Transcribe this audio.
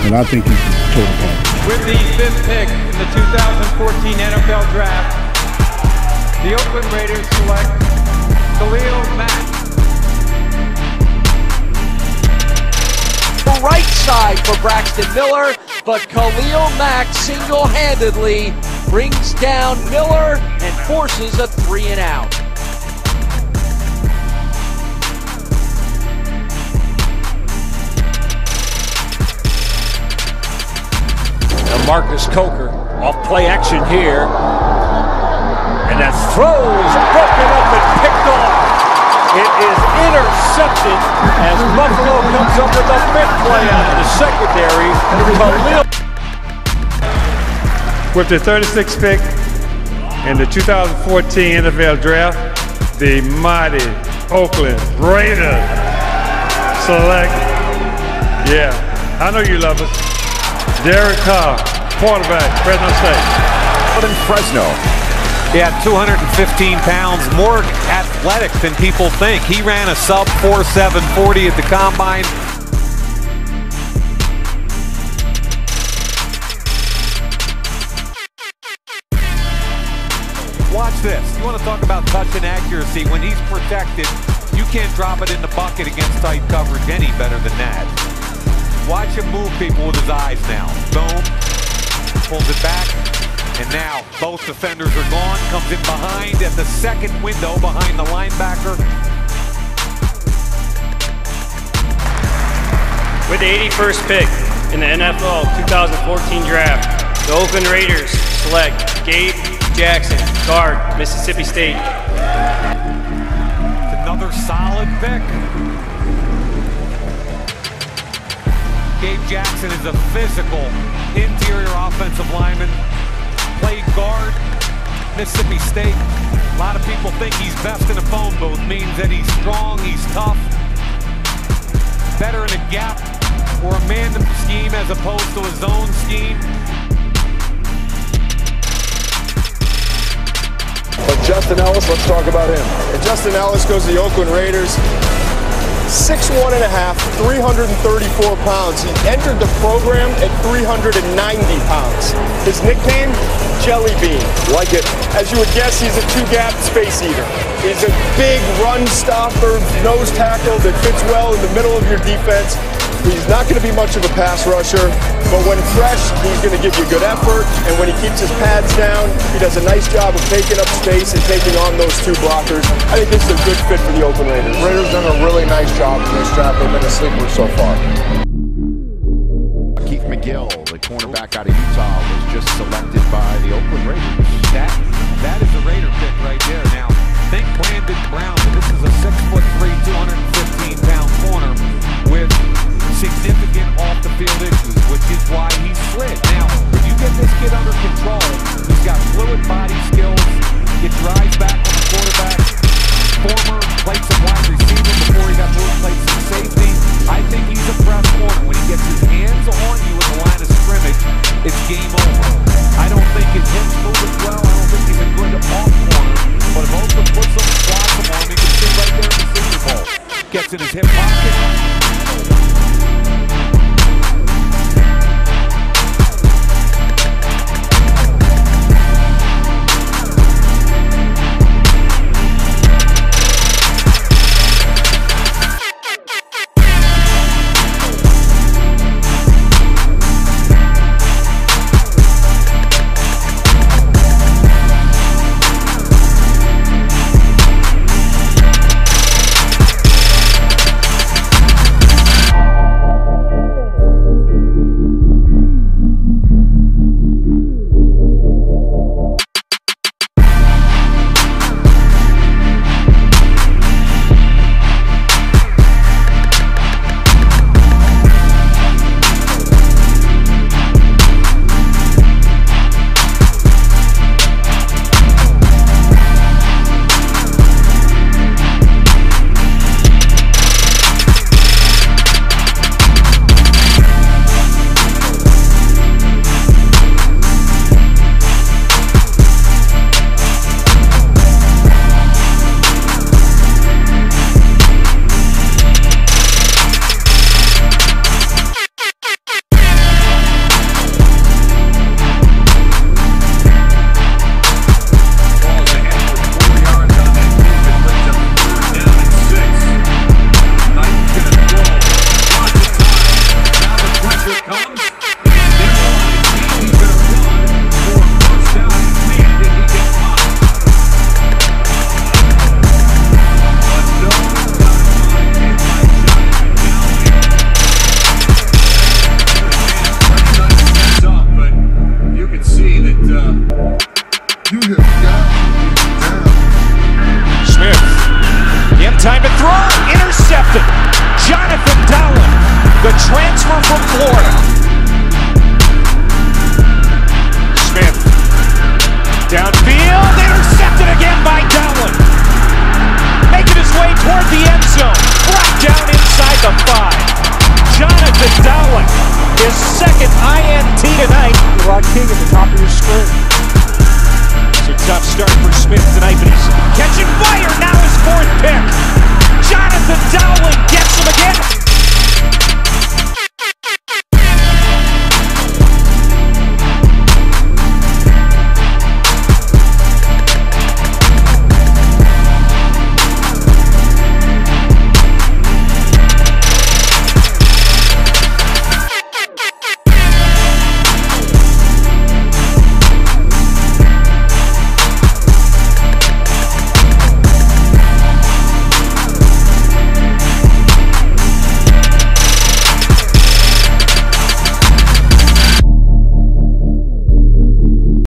and I think he's a total package. With the 5th pick in the 2014 NFL Draft, the Oakland Raiders select Khalil Mack. The right side for Braxton Miller, but Khalil Mack single-handedly brings down Miller and forces a 3-and-out. Marcus Coker off play action here, and that throw is broken up and picked off. It is intercepted as Buffalo comes up with a big play out of the secondary. With the 36th pick in the 2014 NFL Draft, the mighty Oakland Raiders select, yeah, I know you love us, Derek Carr, quarterback, Fresno State. In Fresno. Yeah, 215 pounds, more athletic than people think. He ran a sub 4.7 40 at the combine. Watch this. You want to talk about touch and accuracy. When he's protected, you can't drop it in the bucket against tight coverage any better than that. Watch him move people with his eyes now. Boom. Pulls it back. And now both defenders are gone. Comes in behind at the second window behind the linebacker. With the 81st pick in the NFL 2014 draft, the Oakland Raiders select Gabe Jackson, guard, Mississippi State. Another solid pick. Gabe Jackson is a physical interior offensive lineman. Played guard, Mississippi State. A lot of people think he's best in a phone booth. Means that he's strong, he's tough. Better in a gap or a man scheme as opposed to a zone scheme. But Justin Ellis, let's talk about him. And Justin Ellis goes to the Oakland Raiders. 6'1 and a half, 334 pounds. He entered the program at 390 pounds. His nickname, Jelly Bean. Like it. As you would guess, he's a two-gap space eater. He's a big run stopper, nose tackle that fits well in the middle of your defense. He's not going to be much of a pass rusher, but when fresh, he's going to give you good effort, and when he keeps his pads down, he does a nice job of taking up space and taking on those two blockers. I think this is a good fit for the Oakland Raiders. Raiders done a really nice job in this draft. They've been a sleeper so far. Keith McGill, the cornerback out of Utah, was just selected by the Oakland Raiders. That is a Raider pick right there. Now, think Brandon Brown, but this is a 6'3", 215-pound corner with significant off-the-field issues, which is why he slid. Now, if you get this kid under control, he's got fluid body skills, gets drives back on the quarterback, former played some wide receiver before he got moved, played some safety. I think he's a press corner. When he gets his hands on you in the line of scrimmage, it's game over. I don't think his hips move as well. I don't think he's a good off corner. But if Oakland puts some squats on him, he can see right there in the Senior Bowl. Gets in his hip pocket. from Florida. Smith. Downfield, intercepted again by Dowling. Making his way toward the end zone. Brought down inside the 5. Jonathan Dowling, his second INT tonight. Rod King at the top of your screen. It's a tough start for Smith tonight, but he's catching fire. Now his 4th pick. Jonathan Dowling gets him again.